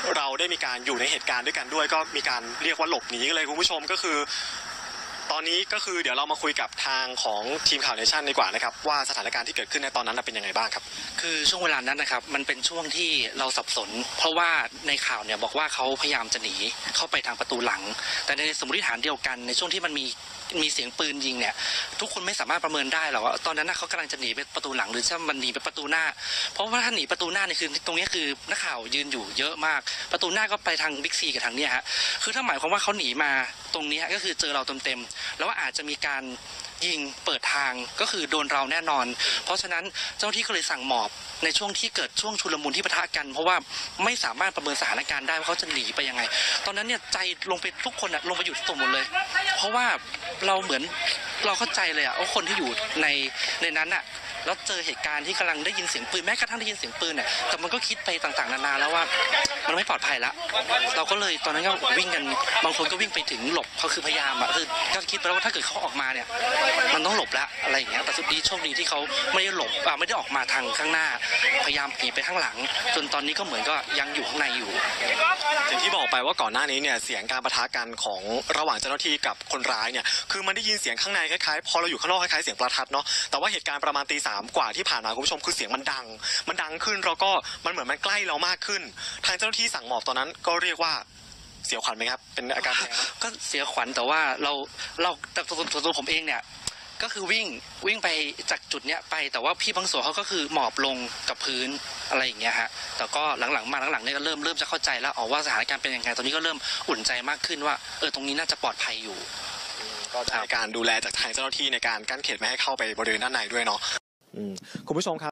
เราได้มีการอยู่ในเหตุการณ์ด้วยกันด้วยก็มีการเรียกว่าหลบหนีกันเลยคุณผู้ชมก็คือตอนนี้ก็คือเดี๋ยวเรามาคุยกับทางของทีมข่าวเนชั่นดีกว่านะครับว่าสถานการณ์ที่เกิดขึ้นในตอนนั้นเป็นยังไงบ้างครับคือช่วงเวลานั้นนะครับมันเป็นช่วงที่เราสับสนเพราะว่าในข่าวเนี่ยบอกว่าเขาพยายามจะหนีเข้าไปทางประตูหลังแต่ในสมมติฐานเดียวกันในช่วงที่มันมีเสียงปืนยิงเนี่ยทุกคนไม่สามารถประเมินได้หรอกว่าตอนนั้นเขากำลังจะหนีไปประตูหลังหรือจะมันหนีไปประตูหน้าเพราะว่าถ้าหนีประตูหน้าเนี่ยคือตรงนี้คือนักข่าวยืนอยู่เยอะมากประตูหน้าก็ไปทางบิ๊กซีกับทางนี้ฮะคือถ้าหมายความว่าเขาหนีมาตรงนี้ก็คือเจอเราเต็มๆแล้วว่าอาจจะมีการยิงเปิดทางก็คือโดนเราแน่นอนเพราะฉะนั้นเจ้าหน้าที่ก็เลยสั่งหมอบในช่วงที่เกิดช่วงชุลมุนที่ปะทะกันเพราะว่าไม่สามารถประเมินสถานการณ์ได้ว่าเขาจะหนีไปยังไงตอนนั้นเนี่ยใจลงไปทุกคนลงไปอยู่ที่ตรงหมดเลยเพราะว่าเราเหมือนเราเข้าใจเลยว่าคนที่อยู่ในนั้นแล้วเจอเหตุการณ์ที่กำลังได้ยินเสียงปืนแม้กระทั่งได้ยินเสียงปืนเนี่ยแต่มันก็คิดไปต่างๆนานาแล้วว่ามันไม่ปลอดภัยแล้วเราก็เลยตอนนั้นก็วิ่งกันบางคนก็วิ่งไปถึงหลบเขาคือพยายามคือก็คิดไปแล้วว่าถ้าเกิดเขาออกมาเนี่ยมันต้องหลบแล้วอะไรอย่างเงี้ยแต่สุดท้ายโชคดีที่เขาไม่ได้หลบไม่ได้ออกมาทางข้างหน้าพยายามหนีไปข้างหลังจนตอนนี้ก็เหมือนก็ยังอยู่ข้างในอยู่อย่างที่บอกไปว่าก่อนหน้านี้เนี่ยเสียงการปะทะกันของระหว่างเจ้าหน้าที่กับคนร้ายเนี่ยคือมันได้ยินเสียงข้างในคล้ายๆพอเราอยู่ข้างนอกคล้ายๆเสียงประทัดเนาะแต่ว่าเหตุการณ์ประมาณตี 3กว่าที่ผ่านมาคุณผู้ชมคือเสียงมันดังขึ้นแล้วก็มันเหมือนมันใกล้เรามากขึ้นทางเจ้าหน้าที่สั่งหมอบตอนนั้นก็เรียกว่าเสียขวัญไหมครับเป็นอาการก็เสียขวัญแต่ว่าเราแต่ตัวผมเองเนี่ยก็คือวิ่งไปจากจุดเนี้ยไปแต่ว่าพี่บางส่วนเขาก็คือหมอบลงกับพื้นอะไรอย่างเงี้ยฮะแต่ก็หลังๆเนี่ยก็เริ่มจะเข้าใจแล้วว่าสถานการณ์เป็นยังไงตอนนี้ก็เริ่มอุ่นใจมากขึ้นว่าตรงนี้น่าจะปลอดภัยอยู่ก็ในการดูแลจากทางเจ้าหน้าที่ในการกั้นเขตไม่ให้เข้าไปบริเวณด้านในด้วยเนาะคุณผู้ชมครับ